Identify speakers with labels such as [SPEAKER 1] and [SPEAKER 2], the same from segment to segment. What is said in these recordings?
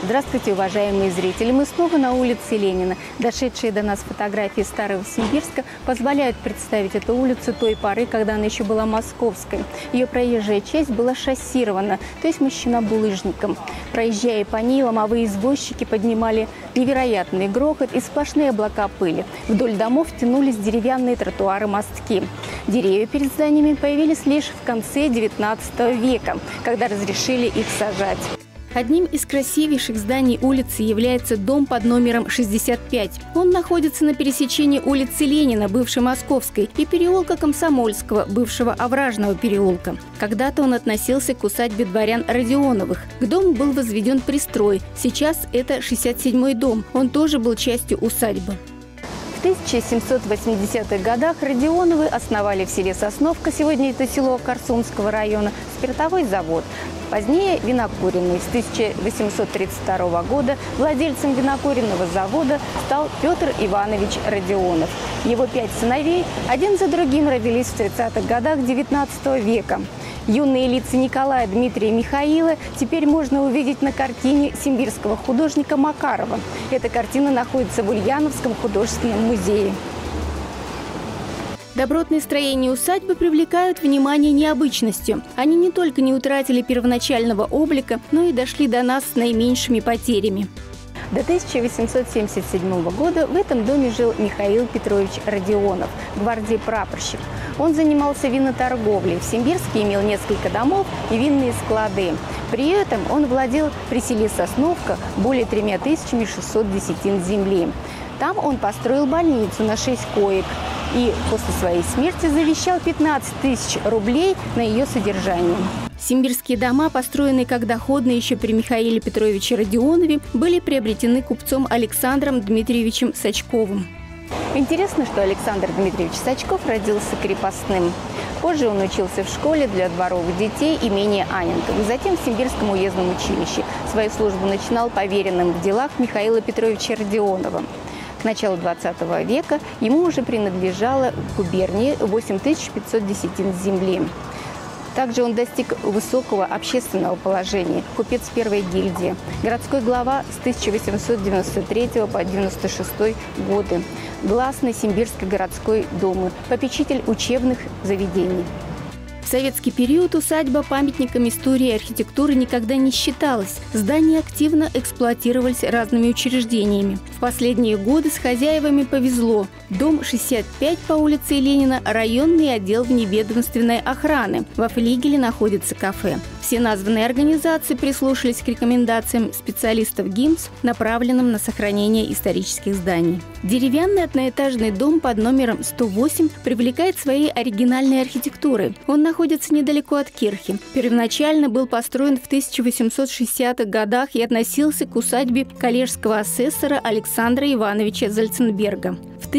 [SPEAKER 1] Здравствуйте, уважаемые зрители! Мы снова на улице Ленина. Дошедшие до нас фотографии Старого Симбирска позволяют представить эту улицу той поры, когда она еще была московской. Ее проезжая часть была шоссирована, то есть мощена булыжником. Проезжая по ней, ломовые извозчики поднимали невероятный грохот и сплошные облака пыли. Вдоль домов тянулись деревянные тротуары-мостки. Деревья перед зданиями появились лишь в конце XIX века, когда разрешили их сажать. Одним из красивейших зданий улицы является дом под номером 65. Он находится на пересечении улицы Ленина, бывшей Московской, и переулка Комсомольского, бывшего Овражного переулка. Когда-то он относился к усадьбе дворян Родионовых. К дому был возведен пристрой. Сейчас это 67-й дом. Он тоже был частью усадьбы. В 1780-х годах Родионовы основали в селе Сосновка, сегодня это село Корсунского района, спиртовой завод. Позднее винокуренный. С 1832 года владельцем винокуренного завода стал Петр Иванович Родионов. Его 5 сыновей один за другим родились в 30-х годах XIX века. Юные лица Николая, Дмитрия и Михаила теперь можно увидеть на картине симбирского художника Макарова. Эта картина находится в Ульяновском художественном музее. Добротные строения усадьбы привлекают внимание необычностью. Они не только не утратили первоначального облика, но и дошли до нас с наименьшими потерями. До 1877 года в этом доме жил Михаил Петрович Родионов, гвардии прапорщик. Он занимался виноторговлей. В Симбирске имел несколько домов и винные склады. При этом он владел при селе Сосновка более 3600 десятин земли. Там он построил больницу на 6 коек и после своей смерти завещал 15 тысяч рублей на ее содержание. Симбирские дома, построенные как доходные еще при Михаиле Петровиче Родионове, были приобретены купцом Александром Дмитриевичем Сачковым. Интересно, что Александр Дмитриевич Сачков родился крепостным. Позже он учился в школе для дворовых детей имени Анненковых, затем в Симбирском уездном училище. Свою службу начинал поверенным в делах Михаила Петровича Родионова. К началу XX века ему уже принадлежала губерния 8500 десятин земли. Также он достиг высокого общественного положения, купец первой гильдии, городской глава с 1893 по 1996 годы, гласный Симбирской городской думы, попечитель учебных заведений. В советский период усадьба памятником истории и архитектуры никогда не считалась. Здания активно эксплуатировались разными учреждениями. В последние годы с хозяевами повезло. Дом 65 по улице Ленина – районный отдел вневедомственной охраны. Во флигеле находится кафе. Все названные организации прислушались к рекомендациям специалистов ГИМС, направленным на сохранение исторических зданий. Деревянный одноэтажный дом под номером 108 привлекает своей оригинальной архитектурой. Он находится недалеко от Кирхи. Первоначально был построен в 1860-х годах и относился к усадьбе коллежского асессора Александра Ивановича Зальценберга. В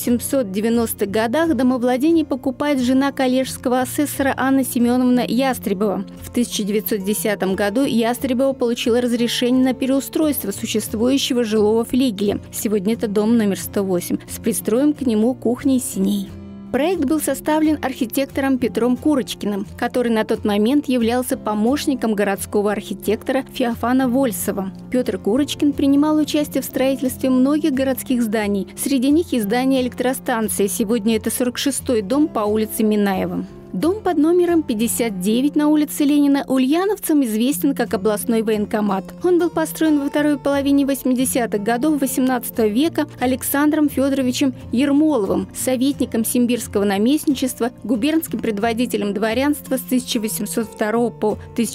[SPEAKER 1] 1890-х годах домовладение покупает жена коллежского асессора Анна Семеновна Ястребова. В 1910 году Ястребова получила разрешение на переустройство существующего жилого флигеля. Сегодня это дом номер 108 с пристроем к нему кухней синей. Проект был составлен архитектором Петром Курочкиным, который на тот момент являлся помощником городского архитектора Феофана Вольсова. Петр Курочкин принимал участие в строительстве многих городских зданий. Среди них и здание электростанции. Сегодня это 46-й дом по улице Минаева. Дом под номером 59 на улице Ленина ульяновцам известен как областной военкомат. Он был построен во второй половине 80-х годов XVIII века Александром Федоровичем Ермоловым, советником Симбирского наместничества, губернским предводителем дворянства с 1802 по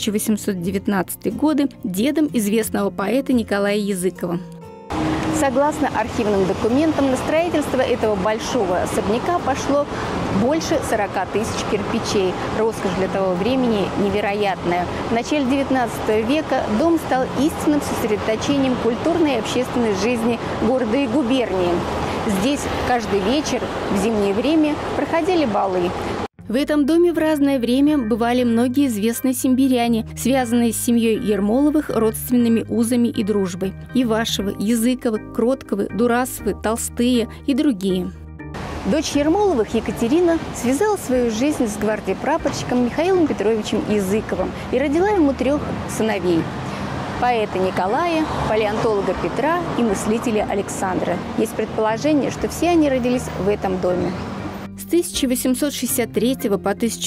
[SPEAKER 1] 1819 годы, дедом известного поэта Николая Языкова. Согласно архивным документам, на строительство этого большого особняка пошло больше 40 тысяч кирпичей. Роскошь для того времени невероятная. В начале XIX века дом стал истинным сосредоточением культурной и общественной жизни города и губернии. Здесь каждый вечер в зимнее время проходили балы. В этом доме в разное время бывали многие известные симбиряне, связанные с семьей Ермоловых родственными узами и дружбой. Ивашевы, Языковы, Кротковы, Дурасовы, Толстые и другие. Дочь Ермоловых Екатерина связала свою жизнь с гвардией-прапорщиком Михаилом Петровичем Языковым и родила ему 3 сыновей. поэта Николая, палеонтолога Петра и мыслителя Александра. Есть предположение, что все они родились в этом доме. С 1863 по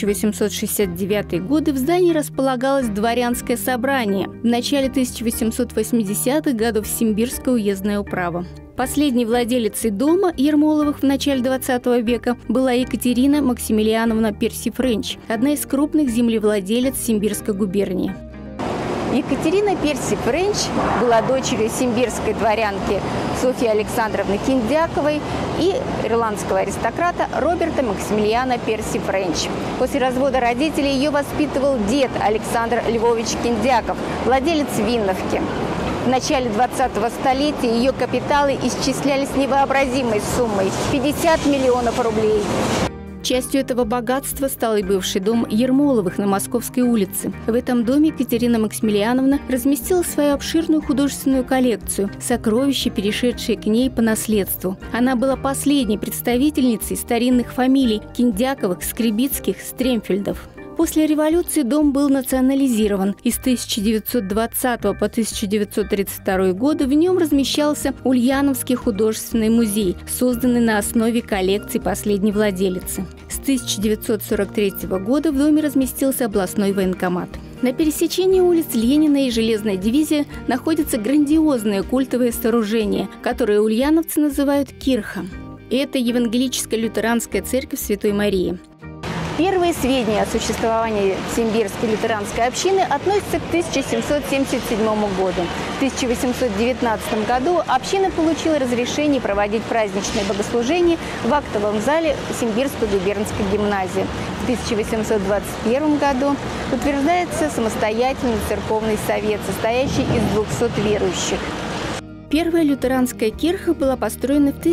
[SPEAKER 1] 1869 годы в здании располагалось дворянское собрание. В начале 1880-х годов Симбирская уездная управа. Последней владелицей дома Ермоловых в начале XX века была Екатерина Максимилиановна Перси-Френч, одна из крупных землевладелец Симбирской губернии. Екатерина Перси-Френч была дочерью симбирской дворянки Софьи Александровны Киндяковой и ирландского аристократа Роберта Максимилиана Перси-Френч. После развода родителей ее воспитывал дед Александр Львович Киндяков, владелец винновки. В начале 20-го столетия ее капиталы исчислялись невообразимой суммой – 50 миллионов рублей. Частью этого богатства стал и бывший дом Ермоловых на Московской улице. В этом доме Екатерина Максимилиановна разместила свою обширную художественную коллекцию, сокровища, перешедшие к ней по наследству. Она была последней представительницей старинных фамилий Киндяковых, Скребицких, Стремфельдов. После революции дом был национализирован, и с 1920 по 1932 годы в нем размещался Ульяновский художественный музей, созданный на основе коллекций последней владелицы. С 1943 года в доме разместился областной военкомат. На пересечении улиц Ленина и Железная дивизия находится грандиозное культовое сооружение, которое ульяновцы называют кирха. Это евангелическая лютеранская церковь Святой Марии. Первые сведения о существовании Симбирской лютеранской общины относятся к 1777 году. В 1819 году община получила разрешение проводить праздничные богослужения в актовом зале Симбирской губернской гимназии. В 1821 году утверждается самостоятельный церковный совет, состоящий из 200 верующих. Первая лютеранская кирха была построена в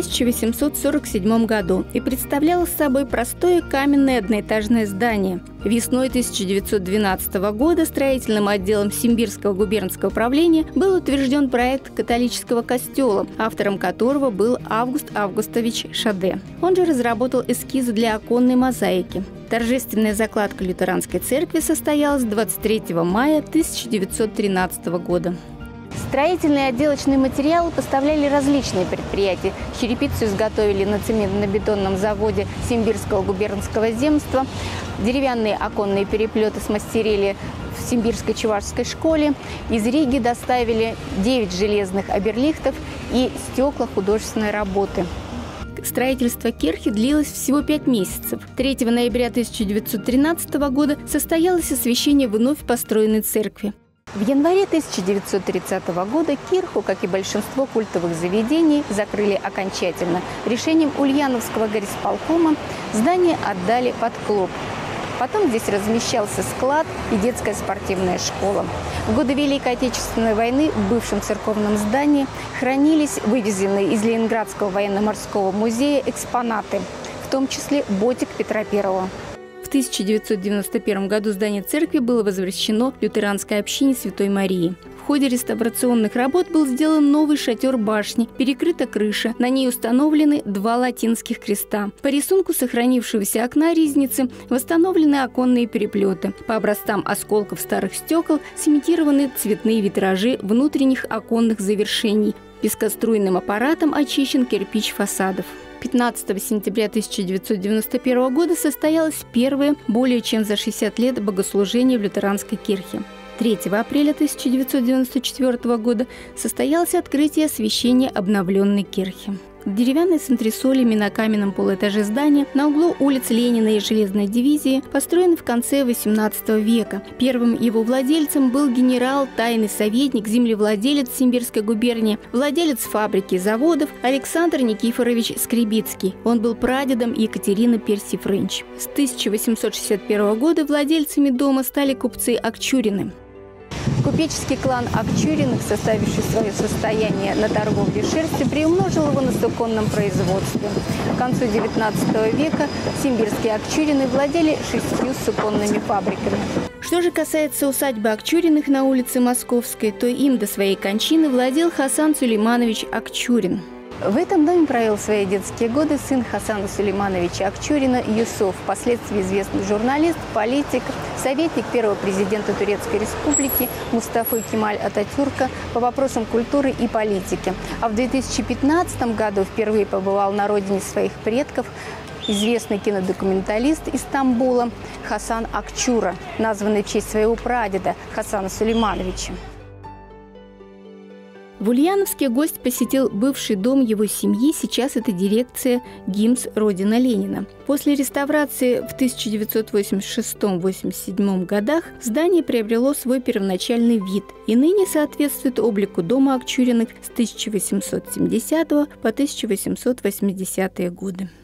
[SPEAKER 1] 1847 году и представляла собой простое каменное одноэтажное здание. Весной 1912 года строительным отделом Симбирского губернского управления был утвержден проект католического костела, автором которого был Август Августович Шаде. Он же разработал эскизы для оконной мозаики. Торжественная закладка лютеранской церкви состоялась 23 мая 1913 года. Строительные и отделочные материалы поставляли различные предприятия. Черепицу изготовили на цементно-бетонном заводе Симбирского губернского земства. Деревянные оконные переплеты смастерили в Симбирской чувашской школе. Из Риги доставили 9 железных оберлихтов и стекла художественной работы. Строительство кирхи длилось всего 5 месяцев. 3 ноября 1913 года состоялось освящение вновь построенной церкви. В январе 1930 года кирху, как и большинство культовых заведений, закрыли окончательно. Решением Ульяновского горисполкома здание отдали под клуб. Потом здесь размещался склад и детская спортивная школа. В годы Великой Отечественной войны в бывшем церковном здании хранились вывезенные из Ленинградского военно-морского музея экспонаты, в том числе ботик Петра I. В 1991 году здание церкви было возвращено лютеранской общине Святой Марии. В ходе реставрационных работ был сделан новый шатер башни, перекрыта крыша, на ней установлены 2 латинских креста. По рисунку сохранившегося окна ризницы восстановлены оконные переплеты. По образцам осколков старых стекол сымитированы цветные витражи внутренних оконных завершений. Пескоструйным аппаратом очищен кирпич фасадов. 15 сентября 1991 года состоялось первое более чем за 60 лет богослужение в лютеранской кирхе. 3 апреля 1994 года состоялось открытие освящения обновленной кирхи. Деревянной с антресолями на каменном полуэтаже здания на углу улиц Ленина и Железной дивизии построен в конце XVIII века. Первым его владельцем был генерал, тайный советник, землевладелец Симбирской губернии, владелец фабрики и заводов Александр Никифорович Скребицкий. Он был прадедом Екатерины Перси-Френч. С 1861 года владельцами дома стали купцы Акчурины. Купеческий клан Акчуриных, составивший свое состояние на торговле шерстью, приумножил его на суконном производстве. К концу XIX века симбирские Акчурины владели 6 суконными фабриками. Что же касается усадьбы Акчуриных на улице Московской, то им до своей кончины владел Хасан Сулейманович Акчурин. В этом доме провел свои детские годы сын Хасана Сулеймановича Акчурина Юсуф, впоследствии известный журналист, политик, советник первого президента Турецкой Республики Мустафы Кемаль Ататюрка по вопросам культуры и политики. А в 2015 году впервые побывал на родине своих предков известный кинодокументалист из Стамбула Хасан Акчура, названный в честь своего прадеда Хасана Сулеймановича. В Ульяновске гость посетил бывший дом его семьи, сейчас это дирекция ГИМС «Родина Ленина». После реставрации в 1986-87 годах здание приобрело свой первоначальный вид и ныне соответствует облику дома Акчуриных с 1870 по 1880 годы.